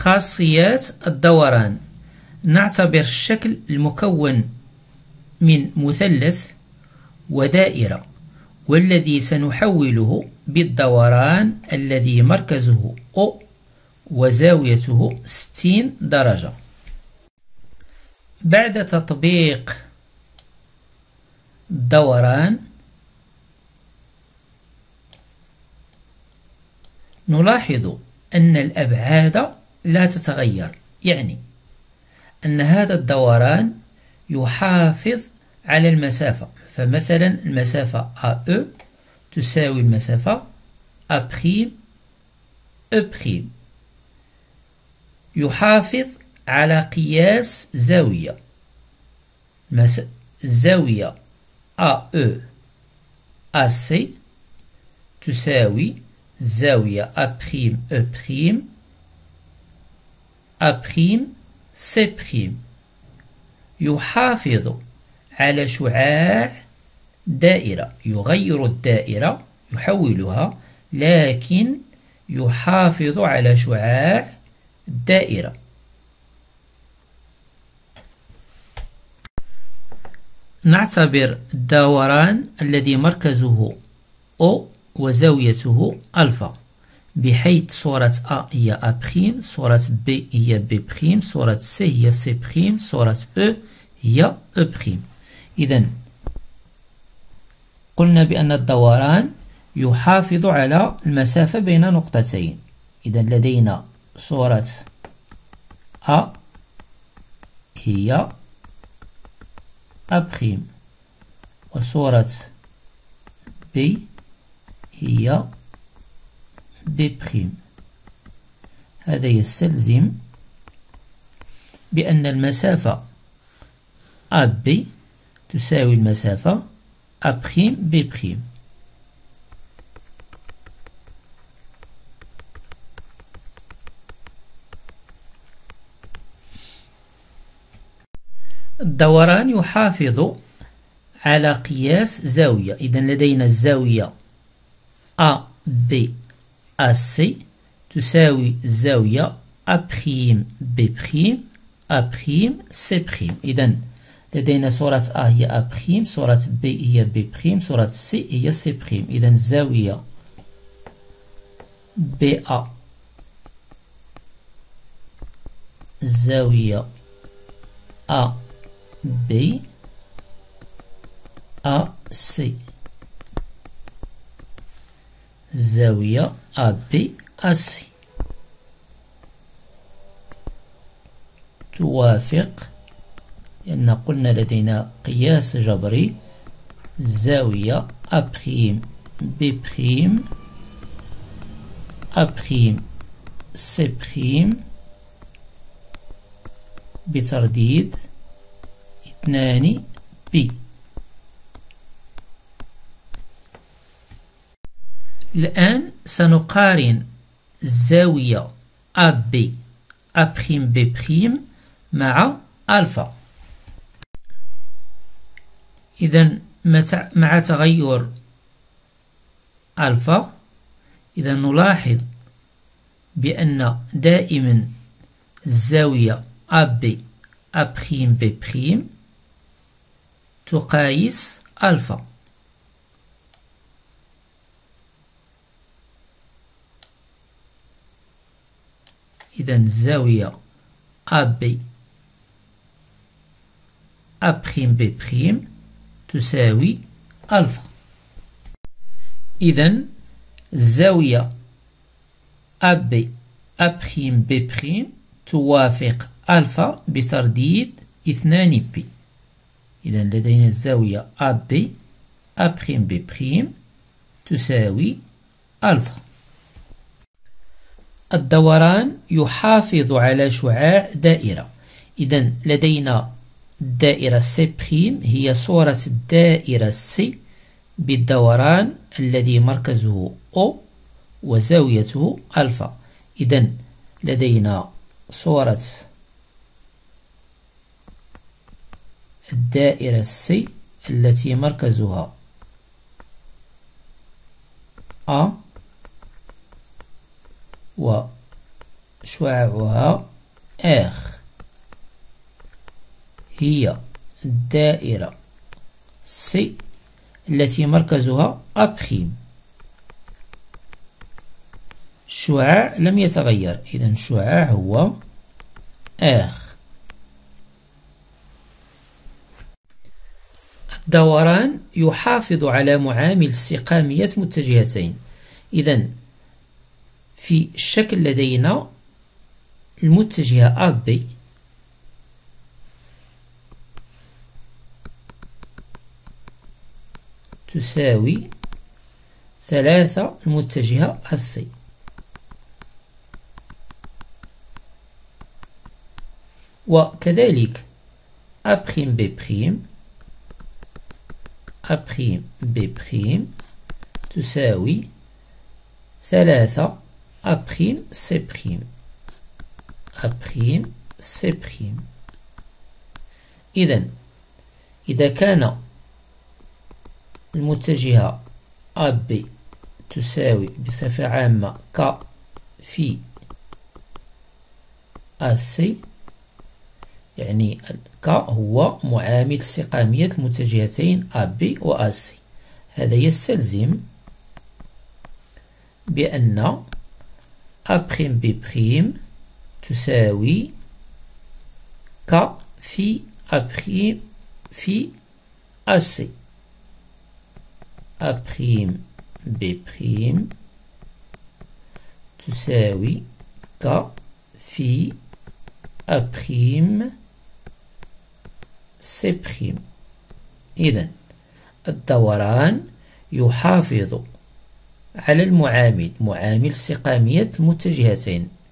خاصيات الدوران. نعتبر الشكل المكون من مثلث ودائرة، والذي سنحوله بالدوران الذي مركزه O وزاويته 60 درجة. بعد تطبيق الدوران نلاحظ أن الأبعاد لا تتغير، يعني أن هذا الدوران يحافظ على المسافة. فمثلا المسافة AE تساوي المسافة A'E'. يحافظ على قياس زاوية. الزاوية AE AC تساوي الزاوية A'E' A'C'. يحافظ على شعاع دائرة، يغير الدائرة يحولها، لكن يحافظ على شعاع الدائرة. نعتبر الدوران الذي مركزه O وزاويته ألفا، بحيث صورة A هي A'، صورة B هي B'، صورة C هي C'، صورة E هي E'. إذن قلنا بأن الدوران يحافظ على المسافة بين نقطتين. إذن لدينا صورة A هي A'، وصورة B هي B'. هذا يستلزم بأن المسافة AB تساوي المسافة A'B'. الدوران يحافظ على قياس زاوية. إذن لدينا الزاوية ABAC تساوي الزاوية A'B', A'C'. إذن لدينا صورة A هي A'، صورة B هي B'، صورة C هي C'. إذن الزاوية BA الزاوية AB AC الزاوية AB AC توافق، لأن قلنا لدينا قياس جبري. الزاوية A'B', A'C' بترديد 2B. الآن سنقارن الزاوية AB A'B' مع ألفا. إذن مع تغير ألفا، إذا نلاحظ بأن دائما الزاوية AB A'B' تقايس ألفا. إذن الزاوية AB A'B' تساوي ألفا. إذن الزاوية AB A'B' توافق ألفا بترديد 2B. إذن لدينا الزاوية AB A'B' تساوي ألفا. الدوران يحافظ على شعاع دائرة. إذن لدينا الدائرة C' هي صورة الدائرة C بالدوران الذي مركزه O وزاويته ألفا. إذن لدينا صورة الدائرة C التي مركزها A شعاعها R هي الدائرة C التي مركزها A'. الشعاع لم يتغير، إذن الشعاع هو R. الدوران يحافظ على معامل استقامية متجهتين. إذن في الشكل لدينا المتجهة AB تساوي 3 المتجهة AC، وكذلك A'B' تساوي 3 A'C'. إذن إذا كان المتجهة AB تساوي بصفة عامة K في AC، يعني K هو معامل استقامية المتجهتين AB و AC. هذا يستلزم بأن A'B' تساوي K في A' في AC. A'B' تساوي K في A'C'. إذن الدوران يحافظ على معامل استقامية المتجهتين